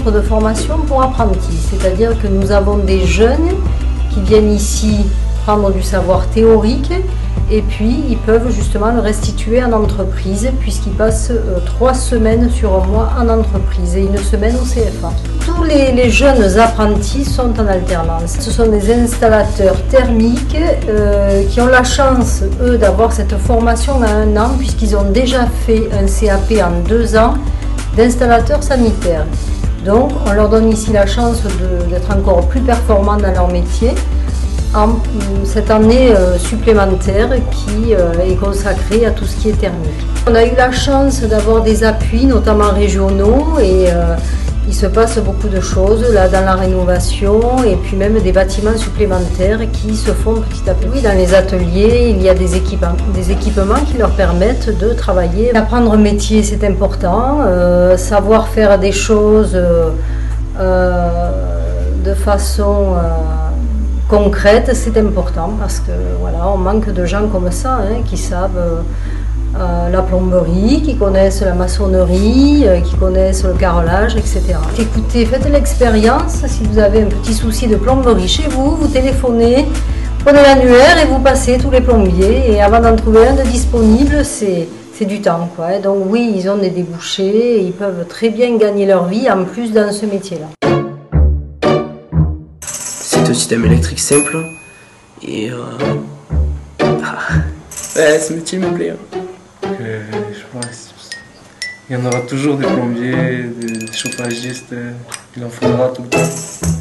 centre de formation pour apprentis, c'est-à-dire que nous avons des jeunes qui viennent ici prendre du savoir théorique et puis ils peuvent justement le restituer en entreprise puisqu'ils passent 3 semaines sur un mois en entreprise et 1 semaine au CFA. Tous les jeunes apprentis sont en alternance. Ce sont des installateurs thermiques qui ont la chance, eux, d'avoir cette formation à 1 an puisqu'ils ont déjà fait un CAP en 2 ans d'installateurs sanitaires. Donc on leur donne ici la chance d'être encore plus performants dans leur métier en cette année supplémentaire qui est consacrée à tout ce qui est thermique. On a eu la chance d'avoir des appuis, notamment régionaux, et il se passe beaucoup de choses là dans la rénovation et puis même des bâtiments supplémentaires qui se font petit à petit. Oui, dans les ateliers, il y a des équipements qui leur permettent de travailler. Apprendre un métier, c'est important. Savoir faire des choses de façon concrète, c'est important parce que voilà, on manque de gens comme ça qui savent la plomberie, qui connaissent la maçonnerie, qui connaissent le carrelage, etc. Écoutez, faites l'expérience. Si vous avez un petit souci de plomberie chez vous, vous téléphonez, prenez l'annuaire et vous passez tous les plombiers. Et avant d'en trouver un de disponible, c'est du temps, quoi. Donc oui, ils ont des débouchés, et ils peuvent très bien gagner leur vie en plus dans ce métier-là. C'est un système électrique simple et ouais, ce métier me plaît. Je pense qu'il y en aura toujours des plombiers, des chauffagistes, il en faudra tout le temps.